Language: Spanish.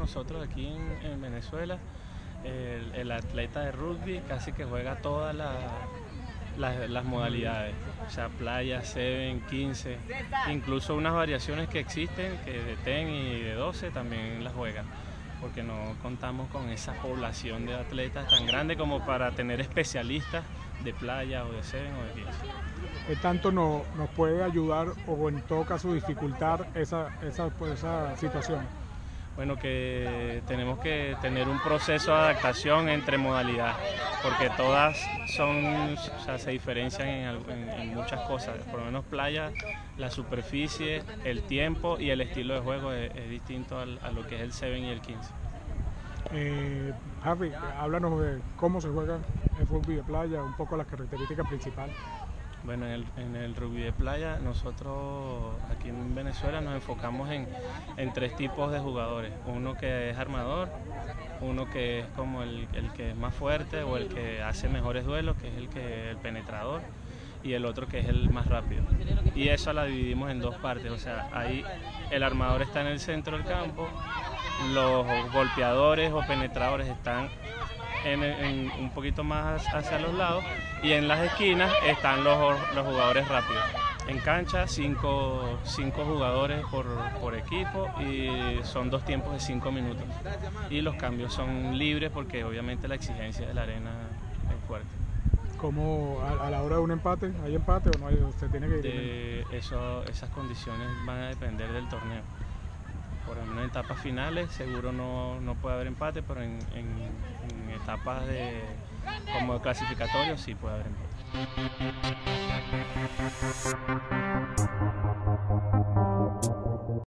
nosotros aquí en Venezuela, el atleta de rugby casi que juega todas las modalidades, o sea, playa, 7, 15, incluso unas variaciones que existen, que de 10 y de 12 también las juegan, porque no contamos con esa población de atletas tan grande como para tener especialistas de playa o de 7 o de 15. ¿Qué tanto nos puede ayudar o en todo caso dificultar esa situación? Bueno, que tenemos que tener un proceso de adaptación entre modalidades, porque todas se diferencian en muchas cosas. Por lo menos playa, la superficie, el tiempo y el estilo de juego es distinto a lo que es el 7 y el 15. Harry, háblanos de cómo se juega el rugby de playa, un poco las características principales. Bueno, en el rugby de playa nosotros aquí en Venezuela nos enfocamos en 3 tipos de jugadores. Uno que es armador, uno que es como el que es más fuerte o el que hace mejores duelos, que es el penetrador, y el otro que es el más rápido. Y eso la dividimos en 2 partes, o sea, ahí el armador está en el centro del campo, los golpeadores o penetradores están un poquito más hacia los lados, y en las esquinas están los jugadores rápidos. En cancha 5 jugadores por equipo y son 2 tiempos de 5 minutos. Y los cambios son libres porque obviamente la exigencia de la arena es fuerte. ¿Cómo a la hora de un empate? ¿Hay empate o no hay? ¿Usted tiene que ir? Esas condiciones van a depender del torneo. Por lo menos en etapas finales seguro no puede haber empate, pero en etapas como clasificatorios sí puede haber empate.